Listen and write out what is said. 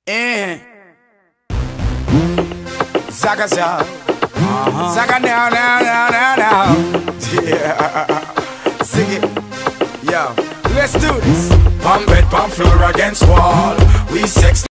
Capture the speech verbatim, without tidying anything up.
Eh. Zaga zaga. Uh-huh. Zaga now, now, now, now, now. Yeah. Sing it. Yo. Let's do this. Pump bed, pump floor against wall. We sex.